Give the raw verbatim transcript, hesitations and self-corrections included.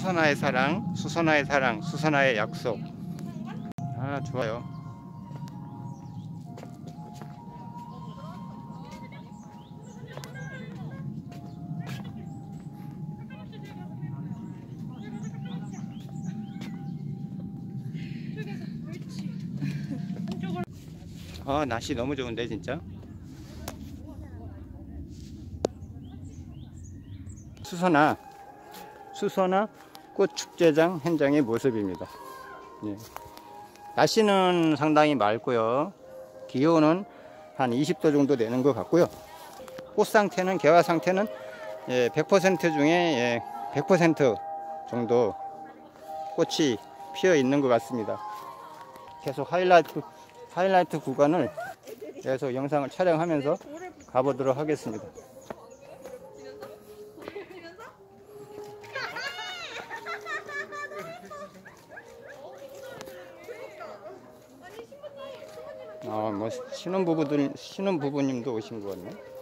수선화의 사랑, 수선화의 사랑, 수선화의 약속. 아, 좋아요. 아, 날씨 너무 좋은데 진짜. 수선화 수선화 꽃축제장 현장의 모습입니다. 예. 날씨는 상당히 맑고요. 기온은 한 이십 도 정도 되는 것 같고요. 꽃 상태는, 개화 상태는 예, 백 퍼센트 중에 예, 백 퍼센트 정도 꽃이 피어 있는 것 같습니다. 계속 하이라이트 하이라이트 구간을 계속 영상을 촬영하면서 가보도록 하겠습니다. 아, 뭐 신혼부부들 신혼부부님도 오신 것 같네.